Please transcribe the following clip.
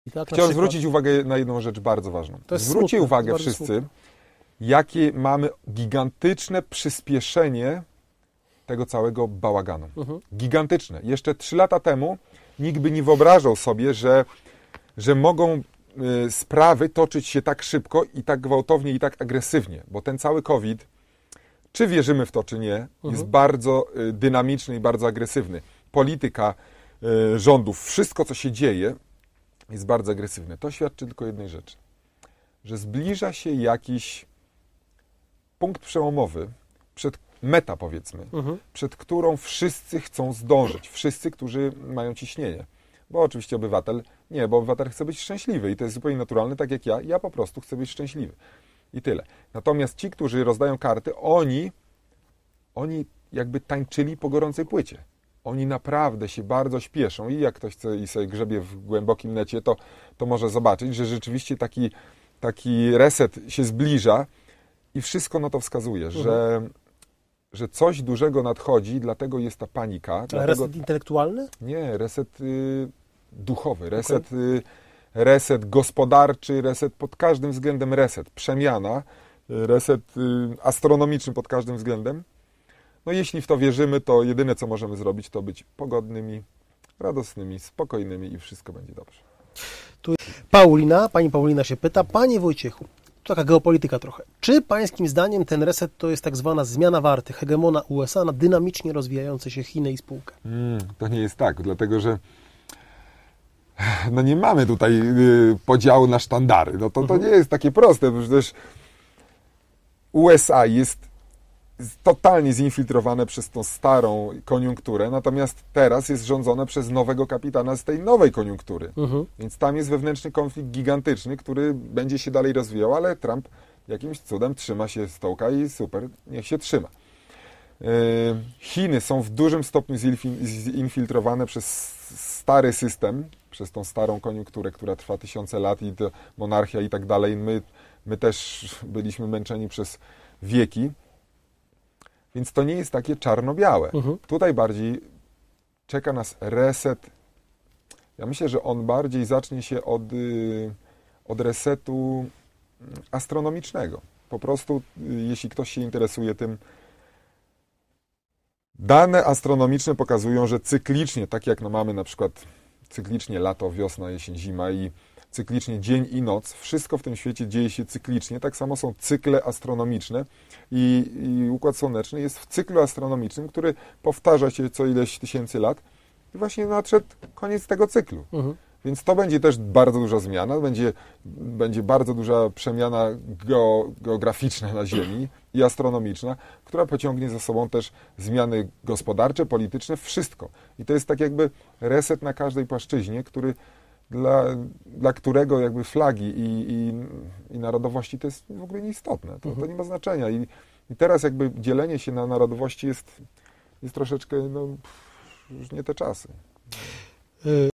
I tak Chciałem zwrócić uwagę na jedną rzecz bardzo ważną. Zwróćcie uwagę wszyscy, jakie mamy gigantyczne przyspieszenie tego całego bałaganu. Gigantyczne. Jeszcze 3 lata temu nikt by nie wyobrażał sobie, że mogą sprawy toczyć się tak szybko i tak gwałtownie i tak agresywnie, bo ten cały COVID, czy wierzymy w to, czy nie, jest bardzo dynamiczny i bardzo agresywny. Polityka rządów, wszystko, co się dzieje, jest bardzo agresywne. To świadczy tylko jednej rzeczy, że zbliża się jakiś punkt przełomowy, meta powiedzmy, przed którą wszyscy chcą zdążyć. Wszyscy, którzy mają ciśnienie. Bo oczywiście obywatel nie, bo obywatel chce być szczęśliwy i to jest zupełnie naturalne, tak jak ja po prostu chcę być szczęśliwy. I tyle. Natomiast ci, którzy rozdają karty, oni jakby tańczyli po gorącej płycie. Oni naprawdę się bardzo śpieszą i jak ktoś chce i sobie grzebie w głębokim necie, to może zobaczyć, że rzeczywiście taki reset się zbliża i wszystko na to wskazuje, że coś dużego nadchodzi, dlatego jest ta panika. Reset intelektualny? Nie, reset duchowy, reset gospodarczy, reset pod każdym względem przemiana, reset astronomiczny pod każdym względem. No jeśli w to wierzymy, to jedyne, co możemy zrobić, to być pogodnymi, radosnymi, spokojnymi i wszystko będzie dobrze. Tu pani Paulina się pyta, panie Wojciechu, to taka geopolityka trochę. Czy pańskim zdaniem ten reset to jest tak zwana zmiana warty hegemona USA na dynamicznie rozwijające się Chiny i spółkę? To nie jest tak, dlatego że nie mamy tutaj podziału na sztandary. To nie jest takie proste, bo przecież USA jest totalnie zinfiltrowane przez tą starą koniunkturę, natomiast teraz jest rządzone przez nowego kapitana z tej nowej koniunktury. Więc tam jest wewnętrzny konflikt gigantyczny, który będzie się dalej rozwijał, ale Trump jakimś cudem trzyma się stołka i super, niech się trzyma. Chiny są w dużym stopniu zinfiltrowane przez stary system, przez tą starą koniunkturę, która trwa tysiące lat i to monarchia i tak dalej. My też byliśmy męczeni przez wieki. Więc to nie jest takie czarno-białe. Tutaj bardziej czeka nas reset. Ja myślę, że on bardziej zacznie się od resetu astronomicznego. Po prostu, jeśli ktoś się interesuje tym, dane astronomiczne pokazują, że cyklicznie, tak jak mamy na przykład cyklicznie lato, wiosna, jesień, zima i cyklicznie dzień i noc, wszystko w tym świecie dzieje się cyklicznie, tak samo są cykle astronomiczne i Układ Słoneczny jest w cyklu astronomicznym, który powtarza się co ileś tysięcy lat i właśnie nadszedł koniec tego cyklu. Więc to będzie też bardzo duża zmiana, będzie bardzo duża przemiana geograficzna na Ziemi i astronomiczna, która pociągnie za sobą też zmiany gospodarcze, polityczne, wszystko. I to jest tak jakby reset na każdej płaszczyźnie, który dla którego jakby flagi i narodowości to jest w ogóle nieistotne. To nie ma znaczenia. I teraz jakby dzielenie się na narodowości jest troszeczkę już nie te czasy.